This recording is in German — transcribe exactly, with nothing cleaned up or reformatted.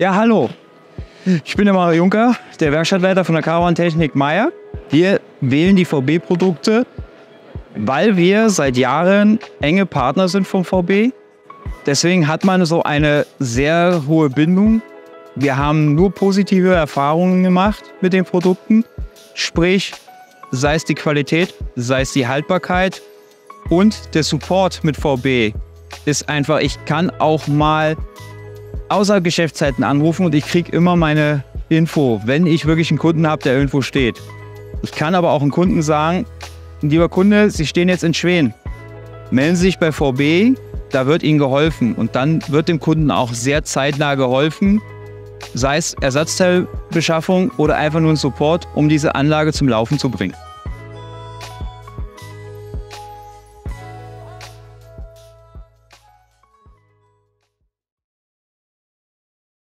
Ja, hallo. Ich bin der Mario Juncker, der Werkstattleiter von der Caravan Technik Meyer. Wir wählen die V B-Produkte, weil wir seit Jahren enge Partner sind vom V B. Deswegen hat man so eine sehr hohe Bindung. Wir haben nur positive Erfahrungen gemacht mit den Produkten. Sprich, sei es die Qualität, sei es die Haltbarkeit und der Support mit V B ist einfach, ich kann auch mal außer Geschäftszeiten anrufen und ich kriege immer meine Info, wenn ich wirklich einen Kunden habe, der irgendwo steht. Ich kann aber auch einem Kunden sagen, lieber Kunde, Sie stehen jetzt in Schweden. Melden Sie sich bei V B, da wird Ihnen geholfen. Und dann wird dem Kunden auch sehr zeitnah geholfen, sei es Ersatzteilbeschaffung oder einfach nur ein Support, um diese Anlage zum Laufen zu bringen.